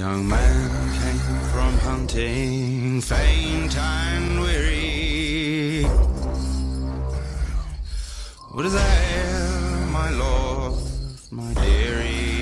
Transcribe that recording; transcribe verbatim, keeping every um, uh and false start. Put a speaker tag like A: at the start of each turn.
A: young man came from hunting, faint and weary. What is there, my lord, my dearie?